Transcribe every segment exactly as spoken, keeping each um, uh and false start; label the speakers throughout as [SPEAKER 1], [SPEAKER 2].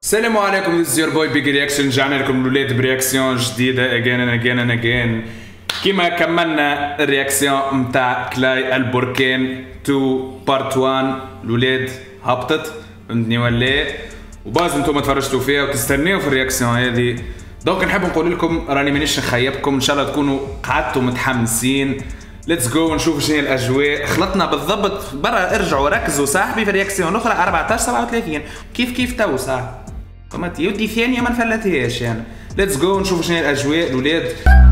[SPEAKER 1] السلام عليكم، this is your boy big reaction. رجعنا لكم الولاد برياكسيون جديدة again and again and again. كيما كملنا الرياكسيون متاع كلاي البركان تو بارت واحد، الولاد هبطت فهمتني ولا؟ وباز انتم تفرجتوا فيها وتستناو في الرياكسيون هذه. دونك نحب نقول لكم راني مانيش نخيبكم، ان شاء الله تكونوا قعدتوا متحمسين. ليتس جو نشوف شنو هي الاجواء. خلطنا بالضبط برا، ارجعوا ركزوا صاحبي في الرياكسيون الاخرى أربعطاش سبعة وثلاثين كيف كيف تو صاحبي. فهمت يودي ثانيه ما نفلتهاش يعني. ليتس جو نشوف شنو هي الاجواء الاولاد.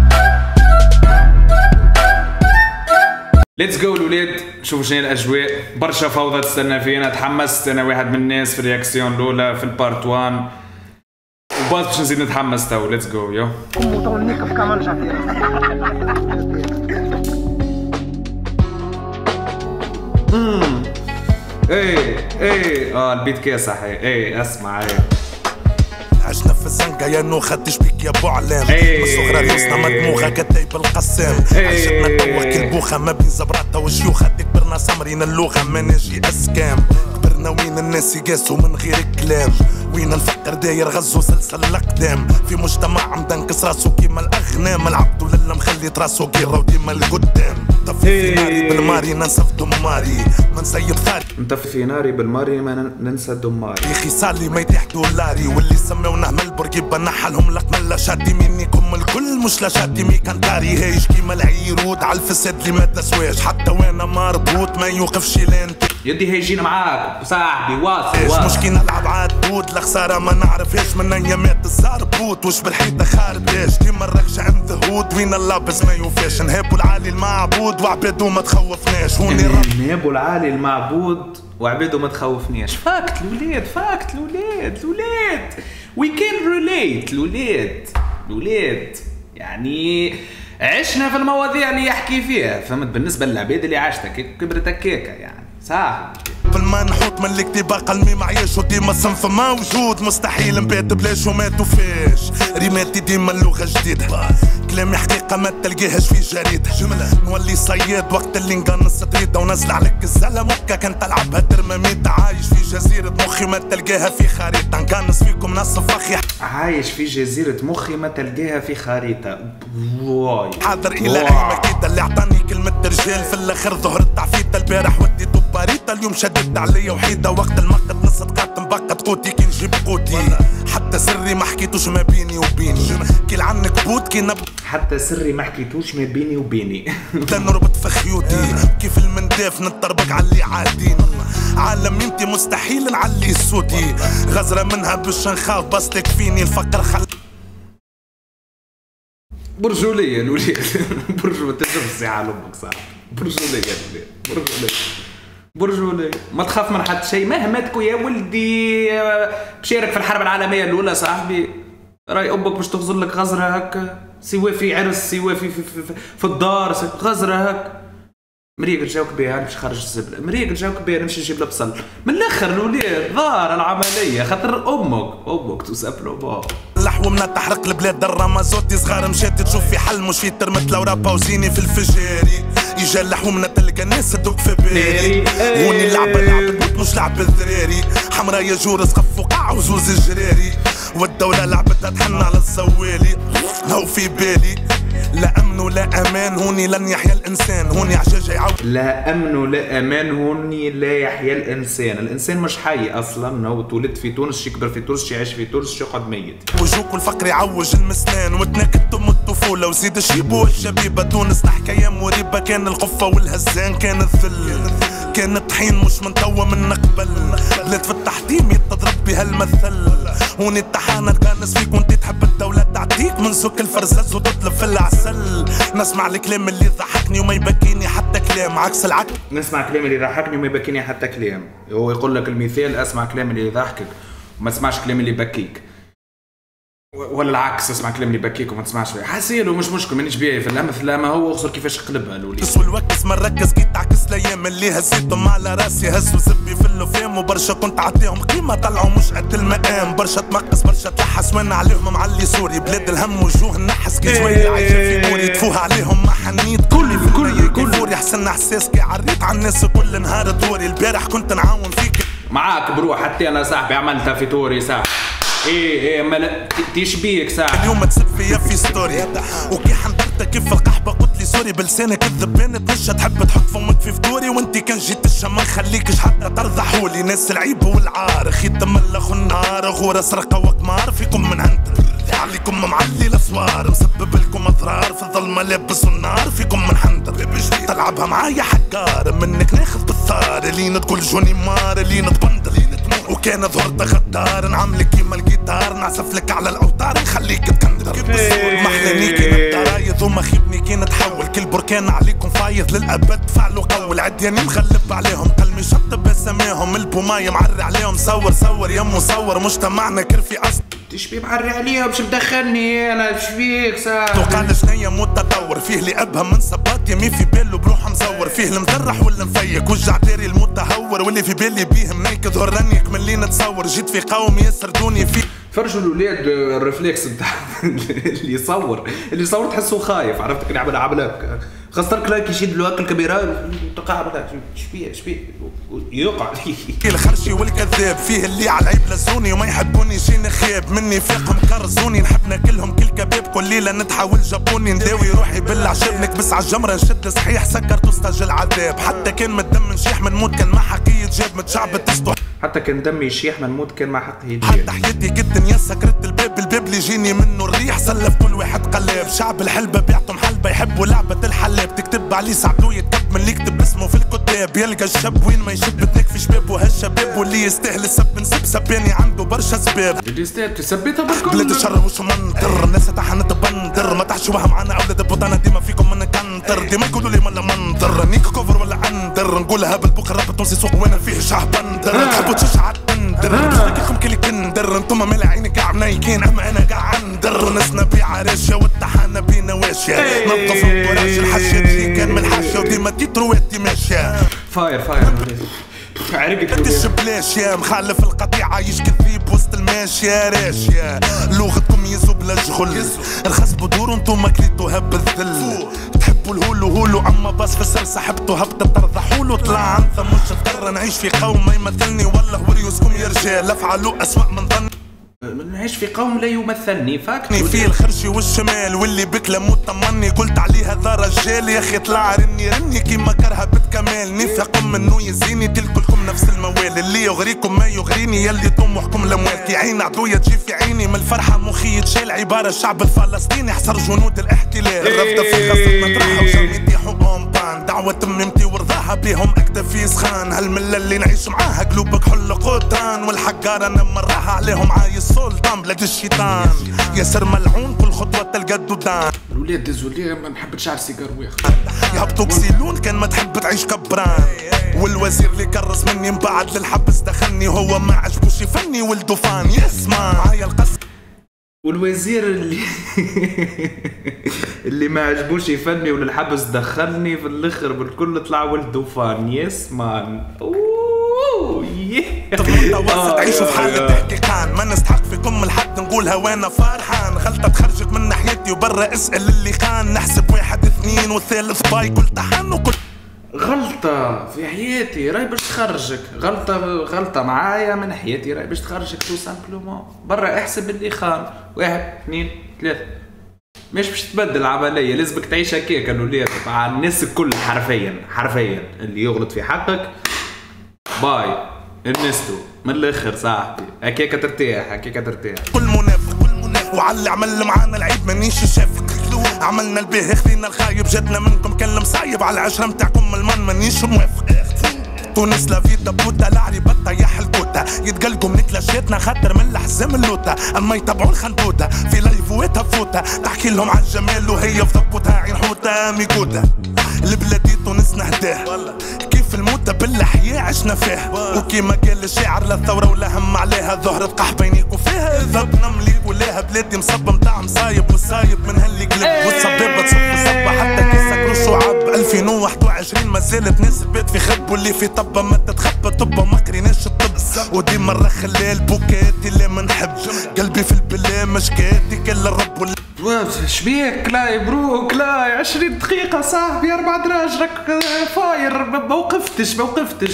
[SPEAKER 1] ليتس جو الاولاد نشوف شنو هي الاجواء. برشا فوضى تستنى فينا، تحمست انا واحد من الناس في الرياكسيون الاولى في البارت واحد، وباز باش نزيد نتحمس تو. ليتس جو يو امم ايه ايه اه البيت كاسح. ايه ايه اسمع ايه
[SPEAKER 2] عشنا في الزنقة يا نوخة تشبيك يا ابو علام. من صغرى ريوسنا مدموغة كتايب القسام. عشتنا توك البوخة ما بين زبراتها وشيوخة. كبرنا سمرين اللغة ما نجي اسكام. كبرنا وين الناس يقاسوا من غير الكلام. وين الفقر داير غزو سلسل الاقدام. في مجتمع عمدنكس راسو كيما الاغنام. العبد لله مخلي راسو كيرا وديما لقدام. طفي في ناري بالماري ننسف دماري ما نسيب ثاري.
[SPEAKER 1] مطفي في ناري بالماري ما ننسى دماري.
[SPEAKER 2] يا اخي صالي ما يتيح دولاري. واللي سمونا ملبورج يبقى نحلهم لقمة لا شادي منيكم الكل مش لا شادي مي كان داري. هيش كيما العيرود على الفساد اللي ما تسواش. حتى وانا مربوط ما يوقفش لين
[SPEAKER 1] يدي هيجينا معاك صاحبي واصل واصل.
[SPEAKER 2] مش كي نلعب عالدود لخسارة ما نعرفهاش. من ايامات الزربوط وش بالحيطة خارباش. كيما الركش عند هود وين اللابس ما يوفاش. نهابو العالي المعبود وعبادو ما تخوفناش. هوني
[SPEAKER 1] نهابو العالي المعبود وعبادو ما تخوفناش. فاكت الولاد فاكت الولاد الولاد وي كان ريليت الولاد الولاد يعني عشنا في المواضيع اللي يحكي فيها. فهمت بالنسبة للعباد اللي عاشتها كبرت هكاكا يعني صح.
[SPEAKER 2] بالما نحوط من الكتابة قلمي معيش وديما صنف موجود. مستحيل نبات بلاش وما توفاش. ريماتي ديما اللغة جديدة. كلامي حقيقة ما تلقاهاش في جريدة. نولي صياد وقت اللي نقنص تريدة. ونزل عليك الزلة مكة كان تلعبها ترماميتا. عايش في جزيرة مخي ما تلقاها في خريطة. نقنص فيكم نصف فخي.
[SPEAKER 1] عايش في جزيرة مخي ما تلقاها في خريطة. واي
[SPEAKER 2] حاضر إلى أي مكيدة. اللي عطاني كلمة رجال في الآخر ظهرت تعفيتة. البارح ودي باريتا اليوم شددت عليا وحيدة. وقت المقت نص دقات مبقت قوتي كي نجيب قوتي. حتى سري ما حكيتوش ما بيني وبيني. كي لعنك بوت كي نب
[SPEAKER 1] حتى سري ما حكيتوش ما بيني وبيني.
[SPEAKER 2] نربط في خيوطي كيف المنداف نتطربق على اللي عادين. عالم يمتي مستحيل نعلي صوتي. غزرة منها باش نخاف بس تكفيني الفقر خل
[SPEAKER 1] برجولية الولاد. برجولية تجرب على امك صاحبي. برجولية الولاد برجولية برجولية. ما تخاف من حد شيء مهما تكون يا ولدي. بشارك في الحرب العالمية الأولى صاحبي. راي أمك باش تغزر لك غزرة هكا سوا في عرس سوا في, في, في, في, في الدار غزرة هكا. مريقل جاوك بها باش خرج الزبلة. مريقل جاوك بها نمشي نجيب له بصل. من الآخر الولاد ظاهر العملية خاطر أمك أمك تسابلو بابا.
[SPEAKER 2] اللحو من تحرق البلاد درة مازوتي صغار مشات تشوف في حل مش في ترمت لورا باوزيني في الفجاري. يجا اللحو من تلقى الناس تدق في بالي. هوني اللعبة لعبة مش لعبة الذراري. حمرا يا جور سقف وقع وزوز الجراري. والدولة لعبتها تحن على الزوالي. هو في بالي لا امن ولا امان هوني لن يحيا الانسان. هوني عشاش يعود
[SPEAKER 1] لا امن ولا امان هوني لا يحيا الانسان. الانسان مش حي اصلا. هو تولد في تونس يكبر في تونس يعيش في تونس يقعد ميت.
[SPEAKER 2] وجوك والفقر يعوج المسنان. وتنكدتوا من الطفوله وزيد شيبو الشبيبه. تونس تحكي ايام مريبه. كان القفه والهزان كان الذل. كان الطحين مش من توا من قبل. بلاد في التحطيم يتضرب بهالمثل. هوني الطحانه تكنس فيك وانت تحب الدوله تعطيك من سوق الفرزاز وتطلب في العسل. نسمع الكلام اللي يضحكني وما يبكيني حتى كلام عكس العكس.
[SPEAKER 1] نسمع كلام اللي يضحكني وما يبكيني حتى كلام. هو يقول لك المثال اسمع كلام اللي يضحكك وما تسمعش كلام اللي يبكيك. ولا العكس اسمع كلام اللي يبكيك وما تسمعش فيه. حاسيلو مش مشكل مانيش بيه في الامثل. ما هو اخسر كيفاش قلبها الوليد.
[SPEAKER 2] تسوى الوكس ما نركز كي تعكس الايام اللي هزيتهم على راسي. هزوا زبي في اللفام وبرشا كنت عطيهم قيمه طلعوا مش قد المقام. برشا تمقص برشا تلحس وانا عليهم معلي سوري. بلاد الهم وجوه النحس كي شويه عايشه في موري. تفوه عليهم ما حنيت كل في كل كل يحسن احساس كي عريت على الناس كل نهار توري. البارح كنت نعاون فيك
[SPEAKER 1] معاك بروح حتى انا صاحبي عملتها في توري صاحبي. ايه ايه ما تشبيك ساعة
[SPEAKER 2] اليوم تسب فيا في ستوري وكي حنطرتك كيف القحبة قلت لي سوري بلسانك الذبان تنشى تحب تحط فمك في فطوري وانتي كان جيت الشم ما نخليكش حتى ترضحولي ناس العيب والعار خي تملخ النار غورة سرقة وقمار فيكم من عند عليكم معلي الاسوار مسبب لكم اضرار في الظلمه لابس النار فيكم من حنطر تلعبها معايا حكار منك ناخذ بالثار لين تقول جوني مار لين تبندر وكان ظهرت غدار نعملك كيما الجيتار نعزف لك على الاوتار نخليك تكندر محلاني كي الضرايض وما خيبني كي نتحول كل بركان عليكم فايض للابد فعلوا قول عدياني مغلب عليهم قلمي شطب بسماهم البوماي معري عليهم صور صور يمو صور مجتمعنا كرفي اصل
[SPEAKER 1] تشبي معري عليهم باش مدخلني انا شبيك ساعة
[SPEAKER 2] توقع شنيا متطور فيه اللي ابهم من صباط يمي في باله بروحه مزور فيه المدرح واللي مفيك وجع داري المتهور واللي في بالي بيه منيك ظهر راني كملي نتصور جيت في قوم يسردوني فيه
[SPEAKER 1] فرجوا الاولاد الريفلكس بتاع اللي يصور اللي يصور تحسه خايف عرفت كي يعمل عملات خاصة كلايك يشد له هكا الكاميرا تقع شبيه شبيه يوقع
[SPEAKER 2] الخرشي والكذاب فيه اللي على العيب لزوني وما يحبوني شي نخيب مني فيقهم كرزوني نحب ناكلهم كل كباب كل ليلة نتحول جابوني نداوي روحي بالعشاب نكبس على الجمرة نشد صحيح سكرت وستاج العذاب حتى كان من الدم نشيح من موت كان مع حقية جاب متشعبت تسطح
[SPEAKER 1] حتى كان دمي يشيح من موت كان مع حقية جاب
[SPEAKER 2] حتى حياتي قد الدنيا سكرت الباب الباب اللي يجيني منه الريح سلف كل واحد قلاب شعب الحلبة بيعطم حلبة يحبوا لعبة الحلاب تكتب عليه سعدو يتكب من اللي يكتب اسمه في الكتاب يلقى الشاب وين ما يشب تكفي شباب وهالشباب واللي يستاهل السب نسب سباني عنده برشا سباب
[SPEAKER 1] اللي يستاهل تثبتها بالكل
[SPEAKER 2] بلاد الشر وش منطر الناس تحنت بندر ما تحشوها معانا اولاد البطانة ديما فيكم من كنتر ديما يقولوا لي ملا منظر نيك كوفر ولا اندر نقولها بالبكره رب تونسي سوق وين فيه شعب بندر تحبوا تشجع التندر بسلككم كل كندر انتم مال عينك قاع منيكين اما انا قاع عندر ونسنا بيع راشة والطحانة بينا واشية نظف الكراج الحشة تجي كان من الحشة وديما تيترواتي ماشية
[SPEAKER 1] فاير فاير
[SPEAKER 2] عرقت الشبلاش يا مخالف القطيعة عايش كذيب وسط الماشية راشية لغتكم يزوب للجغل الخص بدور وانتم كليتوها بالذل تحبوا الهولو هولو اما باص في السر سحبتو هبطت ترضحولو طلع عن ثم مش اضطر نعيش في قوم ما يمثلني والله وريوسكم يا رجال افعلوا اسوأ من ظني
[SPEAKER 1] نعيش في قوم لا يمثلني فاكتني
[SPEAKER 2] في الخرشي والشمال واللي بكلا مطمني قلت عليه هذا رجال يا اخي طلع رني رني كيما كرهه بتكمال نفاق منو يزيني تلكلكم نفس الموال اللي يغريكم ما يغريني يلي طموحكم الاموال كي عين عدوية تجي في عيني من الفرحة مخي يتشال عبارة الشعب الفلسطيني حصر جنود الاحتلال الرفضة في خاصة مطرحها وجمي يطيحوا اونبان دعوة ممتي ورضاها بيهم اكتفي سخان هالملة اللي نعيش معاها قلوبك حل قطران والحقارة انا مراها عليهم عايز سلطان بلاد الشيطان ياسر ملعون كل خطوة تلقى الدودان
[SPEAKER 1] الولاد دزوا لي ما نحب شعر سيجار وياخ
[SPEAKER 2] يهبطوك سيلون كان ما تحب تعيش كبران والوزير اللي كرس مني مبعد للحبس دخلني هو ما عجبوش يفني ولدو فان يسمع معايا القصة
[SPEAKER 1] والوزير اللي اللي ما عجبوش يفني وللحبس دخلني في الاخر بالكل طلع ولدو فان يسمع
[SPEAKER 2] متوسط عيشوا في حالة احتقان ما نستحق فيكم الحد نقولها وانا فرحان غلطة تخرجك من ناحيتي وبرا اسأل اللي خان نحسب واحد اثنين والثالث باي كل طحن وكل
[SPEAKER 1] غلطة في حياتي راي باش تخرجك غلطة غلطة معايا من حياتي راي باش تخرجك تو سامبلومون برا احسب اللي خان واحد اثنين ثلاثة مش باش تبدل العملية لازمك تعيش هكاك الولاد مع الناس الكل حرفيا حرفيا اللي يغلط في حقك باي النستو من الاخر صاحبي هكاك ترتاح هكاك ترتاح
[SPEAKER 2] كل منافق كل منافق وعلى عمل معانا العيب مانيش شافك عملنا البيه خذينا الخايب جاتنا منكم كان مصايب على العشرة متاعكم المن مانيش موافق تونس لا فيتا بوتا لعري بطة يح الكوتا يتقلقوا من كلاشاتنا خاطر من الحزام اللوتا اما يتبعوا الخندوتا في لايفواتها فوتا تحكي لهم على الجمال وهي في ضبوتها عين حوتة ميكوتا البلادي تونس نهداه كيف الموتة بالاحياء عشنا فيها وكيما قال الشاعر لا ثورة ولا هم عليها ظهر القح بينيك وفيها اذا بنملي ولاها بلادي مصب متاع مصايب والصايب من هاللي قلب والصبابة تصب الصبة حتى كيسك رشوعب ألفين وواحد وعشرين ما زالت ناس البيت في خب واللي في طبة ما تتخبى طبة ما قريناش الطب وديما نرخلي البوكاتي اللي منحب قلبي في البلا مشكاتي كل الرب وال
[SPEAKER 1] شبيك كلاي برو كلاي عشرين دقيقة صاحبي أربع دراج راك فاير ما وقفتش ما وقفتش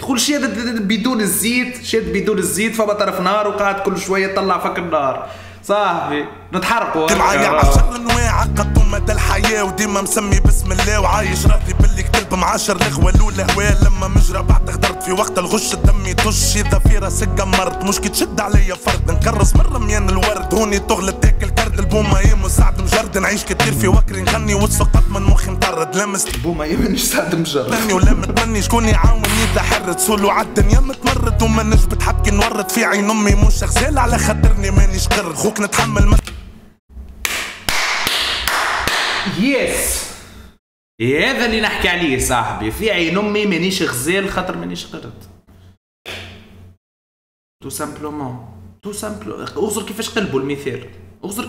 [SPEAKER 1] تقول شاد بدون الزيت، شاد بدون الزيت فما طرف نار وقاعد كل شويه طلع فك النار. صاحبي نتحرقوا
[SPEAKER 2] معايا عشر انواع قطو مدى الحياه وديما مسمي بسم الله وعايش راضي باللي كتب معاشر الاخوه الاولى هواه لما مجرى بعد غدرت في وقت الغش الدم يطش اذا في راسك قمرت مش كي تشد عليا فرد نكرس من رميان الورد هوني تغلط تاكل كرد البومه يا مساعد مجرد نعيش كتير في وكري نغني وتسقط من مخي مطرد لمس
[SPEAKER 1] البومه يا مانيش سعد مجرد
[SPEAKER 2] ولا متمني شكون يعاوني تحرد سولو عالدنيا متمرد وما نجبد حبكي نورد في عين امي مش غزال على خاطرني مانيش قرد خوك نتحمل مت...
[SPEAKER 1] يس هذا اللي نحكي عليه صاحبي في عين امي مانيش غزال خاطر مانيش قرد تو سامبلومون تو سامبلو اغزر كيفاش قلبوا المثال اغزر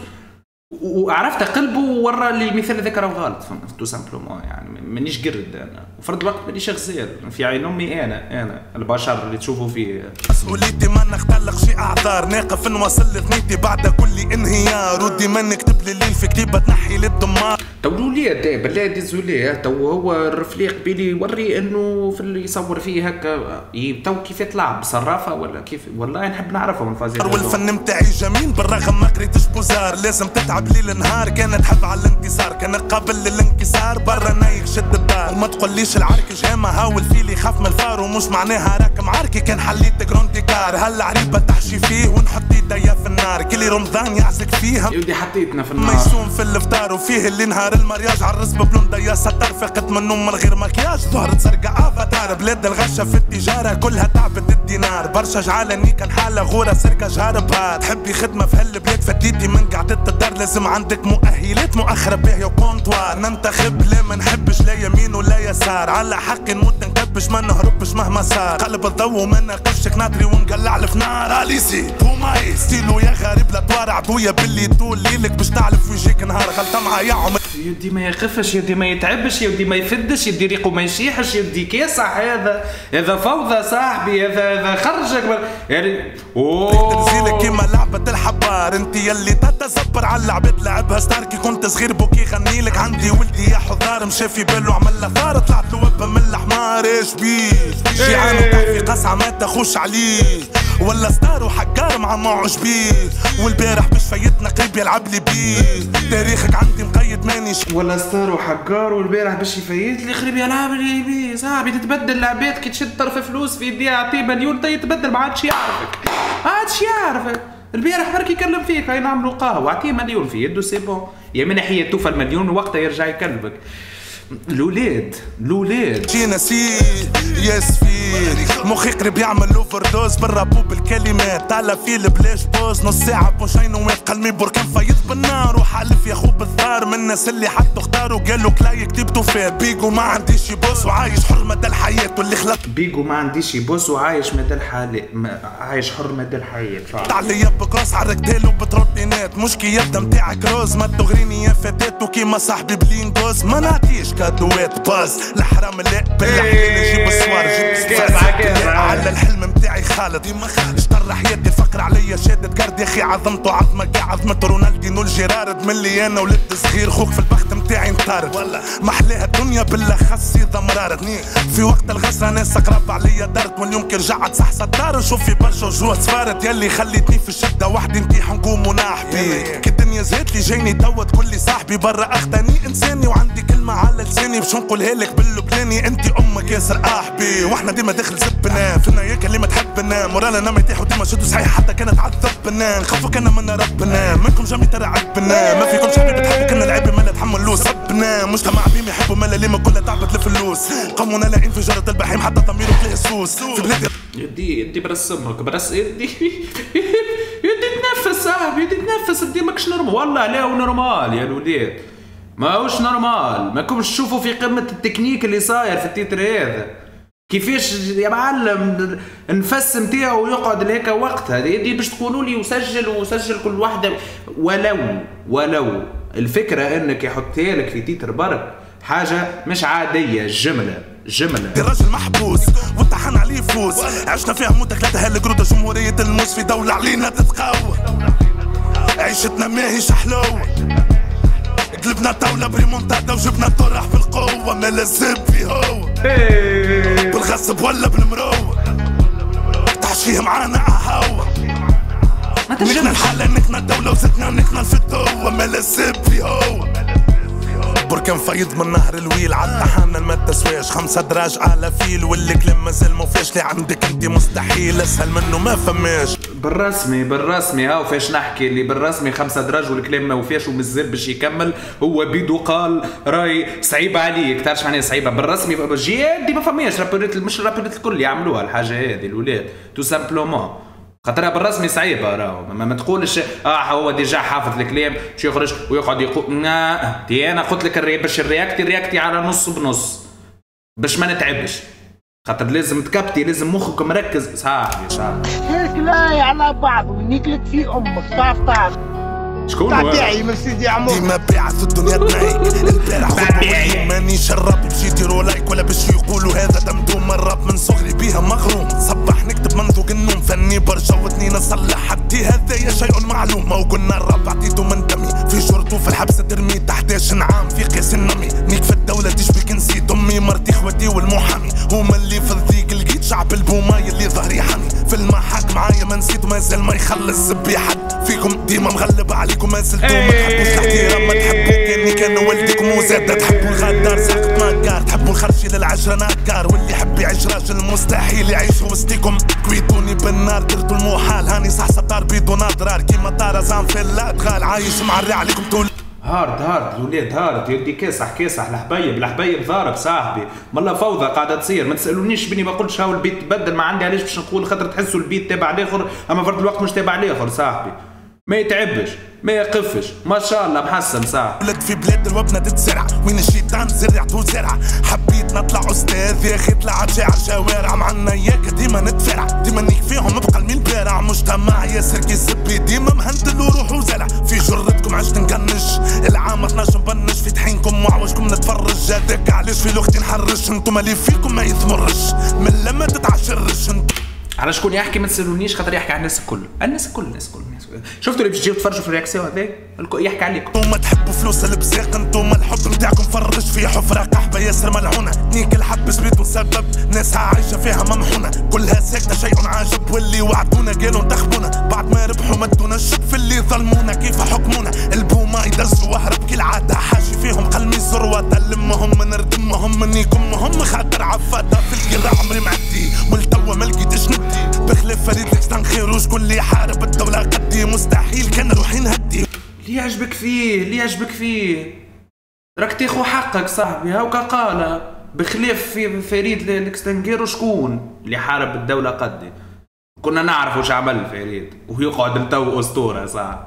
[SPEAKER 1] وعرفت قلبه ورا اللي المثال هذاك راه غلط تو سامبلومون يعني مانيش قرد انا وفرد الوقت مانيش غزال في عين امي انا انا البشر اللي تشوفوا فيه
[SPEAKER 2] مسؤوليتي ما نختلق شي اعذار ناقف نوصل لثنيتي بعد كل انهيار وديما نكتب لي الليل في كتيبه تنحي للدمار
[SPEAKER 1] تو الوليد بالله ديزولي تو هو الرفليق بيلي يوري انه في اللي يصور فيه هكا تو كيف يطلع بصرافه ولا كيف والله نحب نعرفه من فازي
[SPEAKER 2] والفن متاعي جميل بالرغم ما قريتش بوزار لازم تتعب ليل نهار كان تحب على الانتصار كان قابل للانكسار برا نايك شد الدار وما تقوليش العرك جامه هاول فيلي يخاف من الفار ومش معناها راك معاركي كان حليت جروندي كار هلا عريبه تحشي فيه ونحط ايديا في النار كل رمضان يعزك فيها
[SPEAKER 1] يودي حطيتنا في النار
[SPEAKER 2] ميسوم في الافطار وفيه اللي نهار المرياج عالرز ببلوندا يا ستار فقت من نوم من غير مكياج ظهرت سرقة افاتار بلاد الغشة في التجارة كلها تعبت الدينار برشا جعلني كان حالة غورة سرقة جهار بهار تحبي خدمة في هالبلاد فديتي من قعدة الدار لازم عندك مؤهلات مؤخرة باهية وكونتوار ننتخب لا ما نحبش لا يمين ولا يسار على حقي نموت نكبش ما نهربش مهما صار قلب الضو وما ناقشك نادري ونقلع الفنار اليسي بوماي ستيلو يا غريب لا توارع عدوية باللي طول ليلك باش تعرف ويجيك نهار غلطة معايا عمر
[SPEAKER 1] يدي ما يخفش يدي ما يتعبش يدي ما يفدش يدي ريقه ما يشيحش يدي كيصح هذا هذا فوضى صاحبي هذا هذا خرجك يعني اوه
[SPEAKER 2] تنزيلك كيما لعبة الحبار انت يلي تتزبر على اللعبة لعبها ستار كي كنت صغير بوكي غنيلك عندي ولدي يا حضار مشى في باله عمل له ثار طلعت له وبه من الحمار ايش بيه جيعان وتحفي قصعة ما تخش عليه ولا ستار وحقار مع معوش بيه والبارح مش فايتنا قريب يلعب لي بيه تاريخك عندي مقيد مانيش
[SPEAKER 1] ولا ستار وحقار والبارح باش يفيت لي قريب يلعب لي بيه صاحبي تتبدل لعبات كي تشد طرف فلوس في يديها اعطيه مليون تا يتبدل ما عادش يعرفك ما عادش يعرفك البارح برك يكلم فيك هاي نعملوا قهوه اعطيه مليون في يده سي بون يا من ناحيه توفى المليون وقتها يرجع يكلمك الولاد الولاد
[SPEAKER 2] شي نسيت ياسفين مخي قريب يعمل اوفر دوز بالرابو بالكلمات على فيل بلاش بوز نص ساعة بوشينوات قلمي بركان فايض بالنار وحالف يا خو بالثار من الناس اللي حطوا اختاروا قالوا كلاي كتبتوا فيه بيجو ما عنديش بوس وعايش حر مدى الحياة واللي خلق
[SPEAKER 1] بيجو ما عنديش بوس وعايش مدى الحياة عايش حر مدى الحياة
[SPEAKER 2] تعلي بكروس عالركتيل وبتروتينات مش كي يبدا متاعك روز ما تغريني يا فتات وكيما صاحبي بلينجوز ما نعطيش كادوات باز الحرام لا بالحلال نجيب الصوار جيب على الحلم متاعي خالد اشطر حياتي الفقر عليا شادد قرد يا اخي عظمته عظمك يا عظمة رونالدينو الجيرارد ملي انا ولد صغير خوك في البخت متاعي انطارد ولا محلاها الدنيا بالاخص اذا مرارت في وقت الغسرة ناس قرب عليا دارت واليوم كي رجعت صح صدار نشوف في برشا وجوه صفارت يلي خليتني في الشدة وحدي نطيح نقوم ونحبي كي الدنيا زهت لي جايني توا تقول لي صاحبي برا اخدني انساني وعندي كلمة على لساني باش نقولها لك باللبناني انت امك ياسر احبي واحنا ديما داخل زبنا فينا يا كلمة تحبنا مورانا نام يطيحوا ديما شدوا صحيح حتى كانت عذبنا نخافوا كنا من ربنا منكم جميع ترى عذبنا ما فيكمش حبيبي تحبوا كنا العيب ما لا تحملوش ربنا مجتمع بيم يحبوا مالا ليما كلها تعبت الفلوس قومنا لا انفجارة البحيم حتى ضميره فيه سوس في بلادي
[SPEAKER 1] يدي يدي برسمك برس يدي يدي تنفس صاحبي يدي تنفس يدي ماكش نورمال والله لا هو نورمال يا الولاد ماهوش نورمال ماكمش تشوفوا في قمة التكنيك اللي صاير في التيتر هذا كيفاش يا معلم النفس نتاعو يقعد لهيك وقت هذه يدي باش تقولوا لي وسجل وسجل كل واحدة ولو ولو الفكرة انك يحطها لك في تيتر برك حاجة مش عادية جملة جملة
[SPEAKER 2] الراجل محبوس والطحن عليه يفوز عشنا فيها موتك لا تهل قرودة جمهورية الموس في دولة علينا تتقوى عيشتنا ماهيش حلوة قلبنا طاولة بريمونتادا وجبنا الطرح بالقوة ما لازبي هو بالغصب ولا بالمروة تعشيه معانا عهوة نكنا الحالة نكنا الدولة وزدنا نكنا الفتوة ما لازبي هو بركان فايض من نهر الويل عالطحانة ما تسواش خمسة دراج على فيل واللي كلام مازال مفاش لي عندك انت مستحيل اسهل منه ما فماش.
[SPEAKER 1] بالرسمي بالرسمي هاو فاش نحكي اللي بالرسمي خمسة دراج والكلام ما وفاش ومازال باش يكمل هو بيدو قال راي صعيبة عليك تعرفش معناها صعيبة بالرسمي جيادي ما فماش رابوريت مش رابوريت الكل يعملوها الحاجة هذه الولاد تو سامبلومون خاطرها بالرسمي صعيبه راهو ما, ما تقولش اه هو ديجا حافظ الكلام باش يخرج ويقعد يقول نا تي انا قلت لك الري باش الرياكتي رياكتي على نص بنص باش ما نتعبش خاطر لازم تكبتي لازم مخك مركز صاحبي صاحبي
[SPEAKER 3] هيك لا على بعض ونيكلك في امك تعرف تعرف
[SPEAKER 1] شكون
[SPEAKER 3] تاعي من سيدي عمو
[SPEAKER 2] ديما باعث الدنيا تنايك البارح خذوا ماني شرب باش يديروا لايك ولا باش يقولوا هذا دمدوم الراب من صغري بيها مغروم صباح نكتب منذوق النوم فني برشا وثني نصلح حدي هذايا شيء معلوم وقلنا الراب عطيته من دمي في جرته في الحبس ترمي تحت عام في قيس النمي نيك في الدولة تشبيك نسيت امي مرتي خواتي والمحامي هما اللي في الضيق لقيت شعب البوماي اللي ظهري حامي في المحاك معايا ما نسيت مازال ما يخلص بي حد فيكم ديما مغلب عليكم ما زلتوا ما تحبوش الاحترام ما تحبوا كاني كان والدكم وزاد تحبوا الغدار ساقط ماكار تحبوا الخرشي للعشرة ناكار واللي يحب يعيش راجل مستحيل يعيش وسطيكم كويتوني بالنار درتوا المحال هاني صح سطار بيدون اضرار كيما طارزان في الادغال عايش معري عليكم طول
[SPEAKER 1] هارد هارد الولاد هارد يدي كاسح كاسح الحبايب الحبايب ضارب صاحبي مالا فوضى قاعده تصير ما تسالونيش بني ما قلتش هاو البيت تبدل ما عندي علاش باش نقول خاطر تحسوا البيت تابع الاخر اما فرد الوقت مش تابع الاخر صاحبي ما يتعبش ما يقفش ما شاء الله محسن صاحبي
[SPEAKER 2] ولد في بلاد الوبنه تتزرع وين الشيطان زرعته زرع حبيت نطلع استاذ يا اخي طلعت جاي على الشوارع معنا اياك ديما نتفرع ديما نكفيهم بقلبي البارع مجتمع ياسر كيسبي ديما مهندل وروحو زرع في جرتكم عشت نكنش العام اثناش نبنش في طحينكم وعوجكم نتفرج هذاك علاش في لوقتي نحرش انتم اللي فيكم ما يثمرش من لما تتعشرش
[SPEAKER 1] على شكون يحكي ما تسالونيش خاطر يحكي على الناس الكل الناس الكل الناس الكل شفتوا اللي باش تجيو تفرجوا في الرياكسيون هذا يحكي عليكم
[SPEAKER 2] انتوما تحبوا فلوس البزاق انتوما الحب نتاعكم فرج في حفره قحبه ياسر ملعونه نيك الحب سبيتو سبب ناسها عايشه فيها ممحونه كلها ساكته شيء عاجب واللي وعدونا قالوا انتخبونا بعد ما ربحوا مدونا الشك في اللي ظلمونا كيف حكمونا البوما يدزوا وهرب كالعاده حاشي فيهم قلمي ثروه تلمهم نردمهم منيكم هم خاطر عفاده في القلع عمري معدي والتوا ما لقيتش ندي بخلاف فريد لكستان خير وشكون اللي يحارب الدوله قدي مستحيل كان روحي نهدي
[SPEAKER 1] اللي يعجبك فيه اللي يعجبك فيه راك تاخو حقك صاحبي هاوكا قال بخلاف في فريد لكستنجير شكون اللي حارب الدولة قدي كنا نعرف واش عمل فريد ويقعد لتو اسطورة صاحبي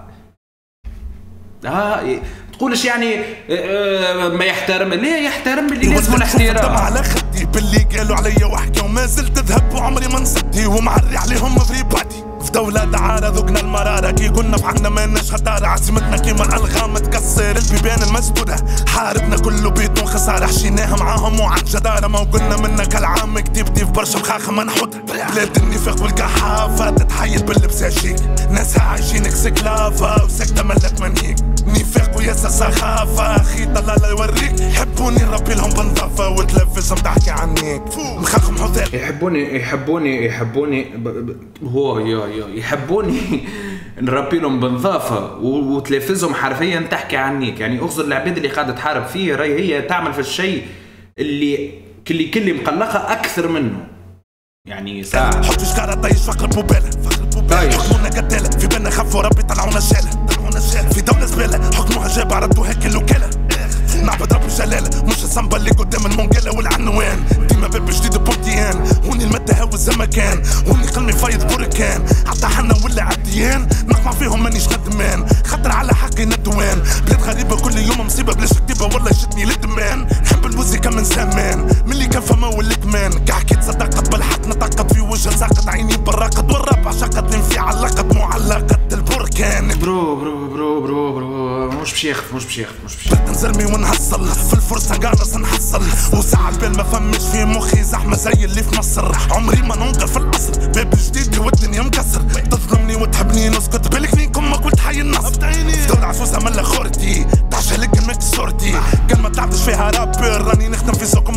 [SPEAKER 1] اه تقولش يعني آه ما يحترم ليه يحترم اللي لازم الاحترام
[SPEAKER 2] على خدي باللي قالوا عليا وحكي وما زلت تذهب وعمري ما نصدي ومعري عليهم فري بادي في دولة دعارة ذقنا المرارة كي كنا بعنا ماناش خطارة عزيمتنا كيما الألغام تكسر البيبان المسدودة حاربنا كله بيدون خسارة حشيناها معاهم وعن جدارة ما وقلنا منك العام كتيبتي في برشا مخاخة منحوتة بلاد النفاق والقحافة تتحيل باللبس شيك ناسها عايشين كسكلافة وسكتة ملت منيك نفاق وياسر سخافة خيطة لا لا يوريك يحبوني نربي لهم بنظافة وتلفزهم تحكي عنيك مخاخهم حذاء
[SPEAKER 1] يحبوني يحبوني يحبوني ب... ب... هو يا يحبوني نربي لهم بنظافه وتلفزهم حرفيا تحكي عنيك يعني اخذ العباد اللي قاعده تحارب فيه راهي هي تعمل في الشيء اللي كلي كلي مقلقه اكثر منه يعني ساعه
[SPEAKER 2] حط شكاره طيش فقر بوباله فقر بوباله حكمونا قتاله في بالنا خفوا ربي طلعونا شاله طلعونا شاله في دوله زباله حكموها جاب ردوا هيك الوكاله نعبد رب الجلاله مش الصنبه اللي قدام المونجله والعنوان ديما باب جديد بورتيان هوني المده هوز مكان هوني قلبي فايض بركان حتى حنا ولا عديان نقمع فيهم مانيش ندمان خطر على حقي ندوان بلاد غريبه كل يوم مصيبه بلاش كتيبه والله جتني لدمان نحب الموسيقى من زمان ملي كان فما والكمان كاع حكيت صدقت بالحق نطقت في وجه ساقط عيني بالراقد والرابع شقتني في علقت معلقه البركان
[SPEAKER 1] برو برو برو برو برو مش باش يخف مش باش يخف مش باش يخف
[SPEAKER 2] نزرمي ونحصل في الفرصه قانص نحصل وساعة البال ما فمش في مخي زحمه زي اللي في مصر عمري ما ننقل في العصر باب جديد والدنيا مكسر تظلمني وتحبني نسكت بالك فيكم ما قلت حي النصر في دولة عفوسه ملا خورتي تعشى لك المكس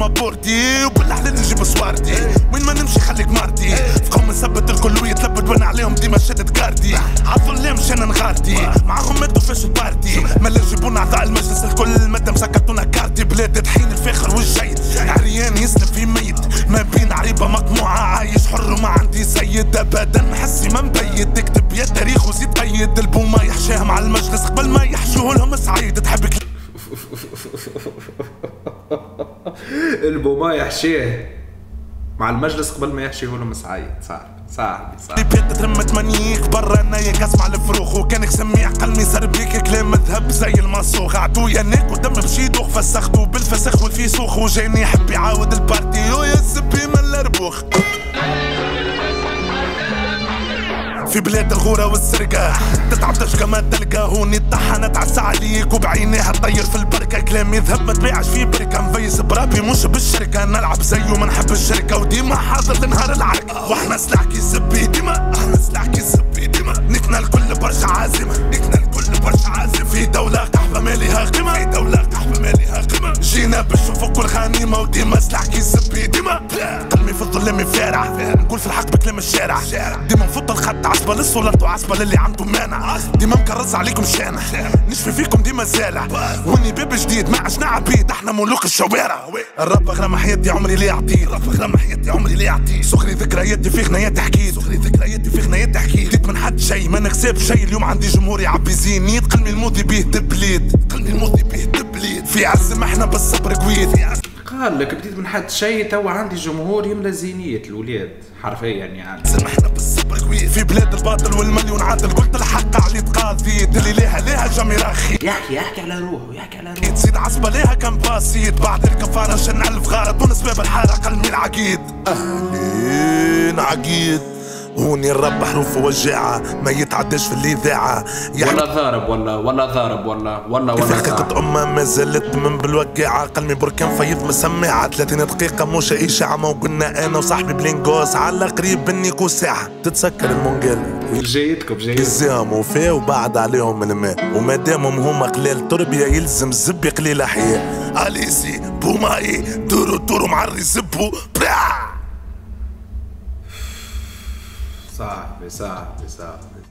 [SPEAKER 2] بابورتي وبالحلال نجيب صوارتي وين ما نمشي خليك مرتي في قوم نثبت الكل ويتلبد وانا عليهم ديما شدت كارتي عالظلام مشان نغارتي معاهم ماتوا فاش البارتي مالا جيبونا اعضاء المجلس الكل مادام سكتونا كارتي بلاد طحين الفاخر والجيد عريان يسلم في ميت ما بين عريبه مقموعه عايش حر وما عندي سيد ابدا حسي ما مبيد تكتب يا تاريخ وزيد قيد البوما يحشاها مع المجلس قبل ما يحشوه لهم سعيد تحبك
[SPEAKER 1] البوما يحشيه مع المجلس قبل ما يحشيه لهم سعيد. صح صح صح.
[SPEAKER 2] بيت ترمت منيك برا نايك اسمع الفروخ وكانك سميع قلمي صار بيك كلام مذهب زي المصوخ عدويا ناك ودم بشي دوخ فسختو بالفسخ والفيسوخ وجاني يحب يعاود البارتي ويا السبي من الربوخ في بلاد الغورة والسرقة تتعطش كما تلقى هوني الطحنة تعس عليك وبعينيها تطير في البركة كلامي يذهب ما تبيعش في بركة مفيس برابي مش بالشركة نلعب زيه ما نحب الشركة وديما حاضر لنهار العركة واحنا سلاحكي سبي ديما احنا سلاحكي سبي ديما نكنا الكل برشا عازمة نكنا الكل برشا عازم في دولة قحبة ماليها قيمة في دولة قحبة ماليها قيمة جينا باش نفكوا الغنيمة وديما سلاحكي سبي ديما قلبي في الظلام فارع نقول في الحق بكلام الشارع ديما نفض الخط عصبة للسولار وعصبة للي عنده مانع ديما مكرز عليكم شانع نشفي فيكم ديما زالع وني باب جديد ما عشنا عبيد احنا ملوك الشوارع الرب غرام حياتي عمري ليه عطيه الرب غرام حياتي عمري ليه عطيه سخري ذكرياتي في غنايات حكيت سخري ذكرياتي في غنايات حكيت بديت من حد شي ما نكسب شي اليوم عندي جمهور يعبي زينيت قلبي الماضي بيه دبليت قلبي الماضي بيه دبليت في عزم احنا بالصبر قويت
[SPEAKER 1] قال لك بديت من حد شيء توا عندي جمهور يملى زينية الولاد حرفيا يعني
[SPEAKER 2] سمحنا بالصبر قوي في بلاد الباطل والمليون عادل قلت الحق علي تقاضيت اللي ليها ليها جمي رخي
[SPEAKER 1] يحكي يحكي على روحه يحكي على روحه
[SPEAKER 2] تزيد عصبة ليها كان باسيت بعد الكفارة شن ألف غارة تونس باب الحارة قلمي العقيد أهلين عقيد هوني الرب حروف وجاعة ما يتعداش في الإذاعة
[SPEAKER 1] ولا ضارب ولا ولا ضارب ولا ولا ولا
[SPEAKER 2] حقيقة أمة ما زالت من بالوقاعة قلمي بركان فيض مسمعة ثلاثين دقيقة مش إشاعة ما وقلنا أنا وصاحبي بلينغوس على قريب بنيكو ساعة تتسكر المونجال
[SPEAKER 1] جايتكم جايتكم
[SPEAKER 2] يزيهم وفيه وبعد عليهم من الماء وما دامهم هما قليل تربية يلزم زبي قليل أحياء أليسي بوماي دورو دورو معري زبو برا
[SPEAKER 1] صاحبي صاحبي صاحبي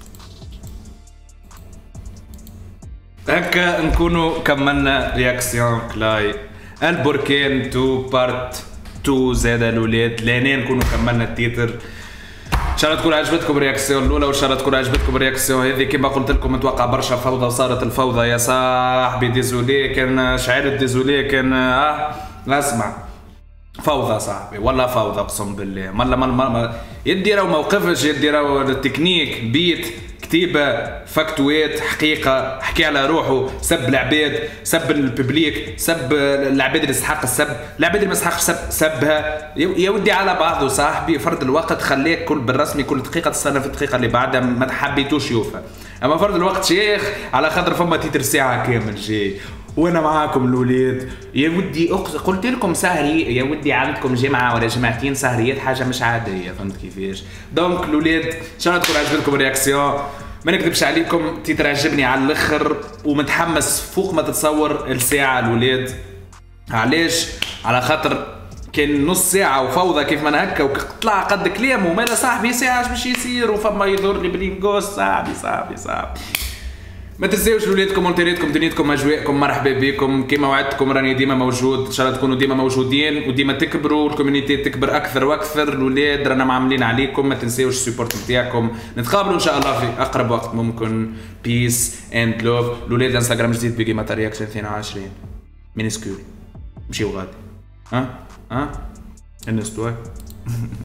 [SPEAKER 1] هكا نكونوا كملنا رياكسيون كلاي البركان تو بارت تو زاد الولاد لهنا نكونوا كملنا التيتر. ان شاء الله تكون عجبتكم الرياكسيون الاولى وان شاء الله تكون عجبتكم الرياكسيون هذه. كما قلت لكم نتوقع برشا فوضى وصارت الفوضى يا صاحبي ديزولي كان شعير ديزولي كان اه اسمع فوضى صاحبي والله فوضى اقسم بالله. ملا ملا يدي راهو موقفش يدي راهو التكنيك بيت كتيبه فاكتوات حقيقه حكي على روحه سب العباد سب الببليك سب العباد اللي يستحق السب العباد اللي ما يستحقش سب سبها يا ودي على بعضه صاحبي. فرد الوقت خليك كل بالرسمي كل دقيقه تستنى في الدقيقه اللي بعدها ما حبيتوش يوفى. اما فرد الوقت شيخ على خاطر فما تيتر ساعه كامل جاي وانا معاكم الاولاد يا ودي قلت لكم سهري يا ودي عندكم جمعه ولا جمعتين سهريات حاجه مش عاديه فهمت كيفاش. دونك الاولاد ان شاء الله تكون عجبتكم الرياكسيون ما نكذبش عليكم تيتر عجبني على الاخر ومتحمس فوق ما تتصور الساعه الاولاد. علاش؟ على خاطر كان نص ساعة وفوضى كيف ما هكا وطلع قد كلام ومالا صاحبي ساعة باش يصير وفما يضر لي بلينغوس صاحبي صاحبي صاحبي. ما تنساوش ولادكم كومنتيراتكم دنيتكم اجواءكم مرحبا بكم كيما وعدتكم راني ديما موجود ان شاء الله تكونوا ديما موجودين وديما تكبروا والكوميونيتي تكبر اكثر واكثر. الاولاد رانا معاملين عليكم ما تنساوش السبورت نتاعكم. نتقابلوا ان شاء الله في اقرب وقت ممكن. بيس اند لوف. الاولاد انستغرام جديد بقيمة رياكشن اثنين وعشرين مينسكول مشيو غادي ها ها الناس